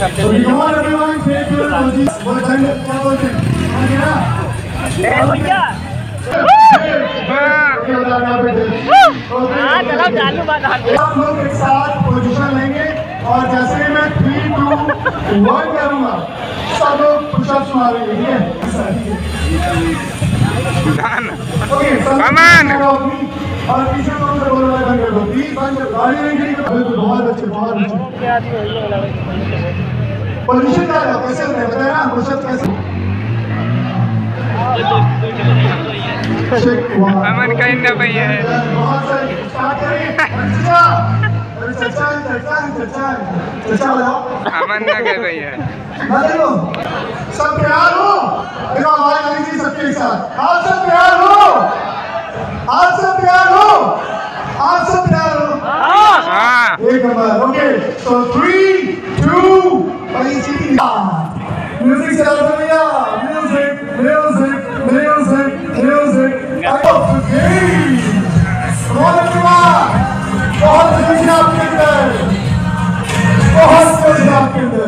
सबसे भैया चलो चालू बात। आप लोग एक साथ पोजीशन लेंगे और जैसे मैं 3, 2, 1 करूंगा सब लोग पुशअप्स मारेंगे, ठीक है? और पीछे लोग से बोल रहे हैं बंद कर दो, प्लीज बंद कर, गाड़ी नहीं खड़ी कर। बहुत अच्छे, बहुत अच्छे। पोजीशन क्या है, कैसे होता है बताया ना, पुशअप्स कैसे? अमन कहीं ना भैया है। बहुत सारे स्टार्ट करें। चचा बताओ। अमन ना कह भैया है। देखो सब तैयार हो, देखो आवाज आनी चाहिए सबके साथ। आप सब तैयार हो, आप सब तैयार हो, आप सब तैयार हो। हाँ एक नंबर। ओके सो 3, 2 म्यूजिक चला दो भैया, म्यूजिक म्यूजिक म्यूजिक म्यूजिक। बहुत खुशी आपके अंदर, बहुत खुशी आपके अंदर।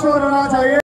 शोर होना चाहिए।